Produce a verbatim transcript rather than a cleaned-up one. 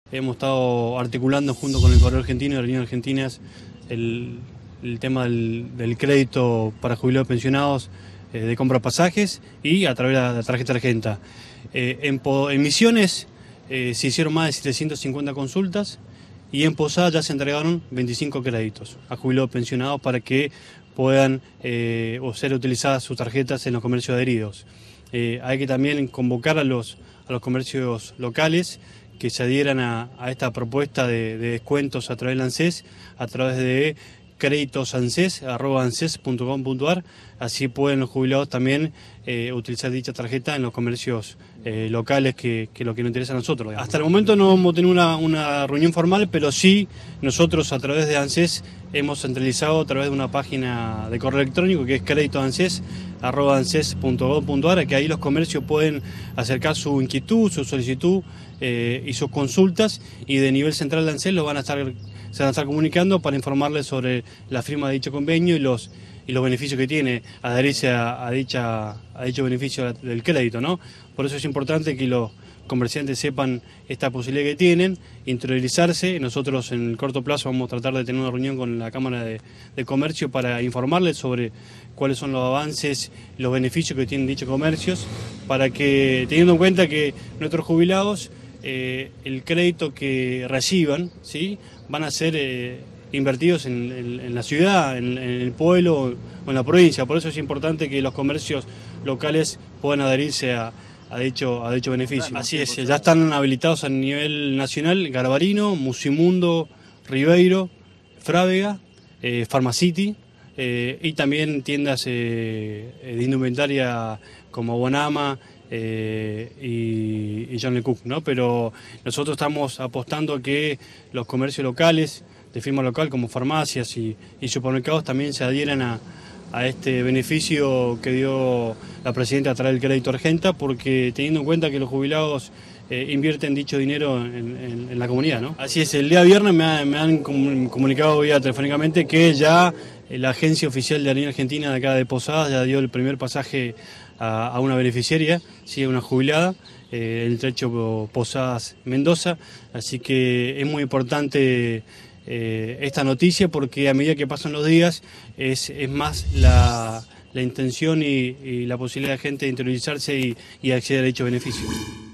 Hemos estado articulando junto con el Correo Argentino y Aerolíneas Argentinas el, el tema del, del crédito para jubilados pensionados eh, de compra de pasajes y a través de la, la tarjeta Argenta. Eh, en, en Misiones eh, se hicieron más de setecientas cincuenta consultas y en Posadas ya se entregaron veinticinco créditos a jubilados pensionados para que puedan eh, o ser utilizadas sus tarjetas en los comercios adheridos. Eh, hay que también convocar a los, a los comercios locales que se adhieran a, a esta propuesta de, de descuentos a través del ANSES, a través de créditos ANSES, arroba anses punto com punto ar, así pueden los jubilados también eh, utilizar dicha tarjeta en los comercios eh, locales, que, que es lo que nos interesa a nosotros. Digamos. Hasta el momento no hemos tenido una, una reunión formal, pero sí nosotros a través de ANSES hemos centralizado a través de una página de correo electrónico que es crédito anses, arroba anses punto com punto ar, que ahí los comercios pueden acercar su inquietud, su solicitud eh, y sus consultas, y de nivel central de ANSES lo van a estar, se van a estar comunicando para informarles sobre la firma de dicho convenio y los, y los beneficios que tiene adherirse a, a, dicha, a dicho beneficio del crédito, ¿no? Por eso es importante que los comerciantes sepan esta posibilidad que tienen, interiorizarse. Nosotros en el corto plazo vamos a tratar de tener una reunión con la Cámara de, de Comercio para informarles sobre cuáles son los avances, los beneficios que tienen dichos comercios, para que, teniendo en cuenta que nuestros jubilados, eh, el crédito que reciban, ¿sí?, van a ser eh, invertidos en, en, en la ciudad, en, en el pueblo o en la provincia. Por eso es importante que los comercios locales puedan adherirse a a dicho, a dicho beneficio. Así es, ya están habilitados a nivel nacional Garbarino, Musimundo, Ribeiro, Frávega, eh, Pharmacity eh, y también tiendas eh, de indumentaria como Bonama eh, y, y John Le Cook, ¿no? Pero nosotros estamos apostando a que los comercios locales, de firma local como farmacias y, y supermercados, también se adhieran a a este beneficio que dio la Presidenta a través del crédito Argenta, porque teniendo en cuenta que los jubilados eh, invierten dicho dinero en, en, en la comunidad, ¿no? Así es, el día viernes me, ha, me han comunicado vía telefónicamente que ya la agencia oficial de Aerolíneas Argentina de acá de Posadas ya dio el primer pasaje a, a una beneficiaria, sí, a una jubilada, eh, el trecho Posadas-Mendoza, así que es muy importante Eh, esta noticia, porque a medida que pasan los días es, es más la, la intención y, y la posibilidad de gente de interiorizarse y, y acceder a dicho beneficio.